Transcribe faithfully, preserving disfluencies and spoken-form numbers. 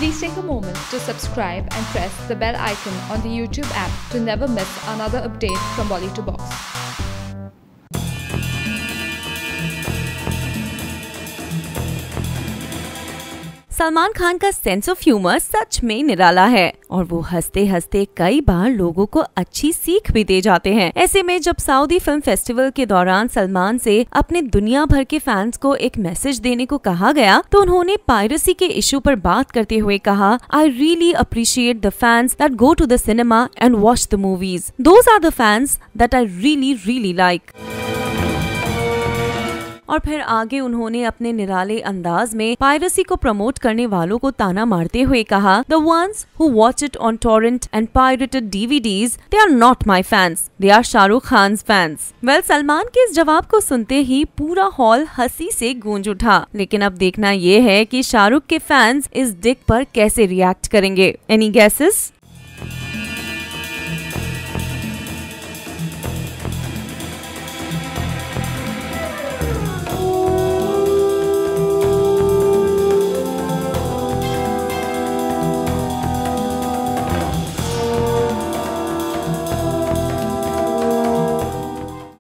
Please take a moment to subscribe and press the bell icon on the YouTube app to never miss another update from Bolly to Box. Salman Khan का sense of humour सच में निराला है और वो हंसते हंसते कई बार लोगों को अच्छी सीख भी दे जाते हैं। ऐसे में जब सऊदी फिल्म फेस्टिवल के दौरान सलमान से अपने दुनिया भर के फैंस को एक मैसेज देने को कहा गया तो उन्होंने पायरेसी के इशू पर बात करते हुए कहा, I really appreciate the fans that go to the cinema and watch the movies. Those are the fans that I really really like. और फिर आगे उन्होंने अपने निराले अंदाज में पायरेसी को प्रमोट करने वालों को ताना मारते हुए कहा, the ones who watch it on torrent and pirated DVDs, they are not my fans, they are Shahrukh Khan fans. Well, Salman के इस जवाब को सुनते ही पूरा हॉल हंसी से गूंज उठा। लेकिन अब देखना ये है कि शाहरुख के फैंस इस डिक पर कैसे रिएक्ट करेंगे। Any guesses?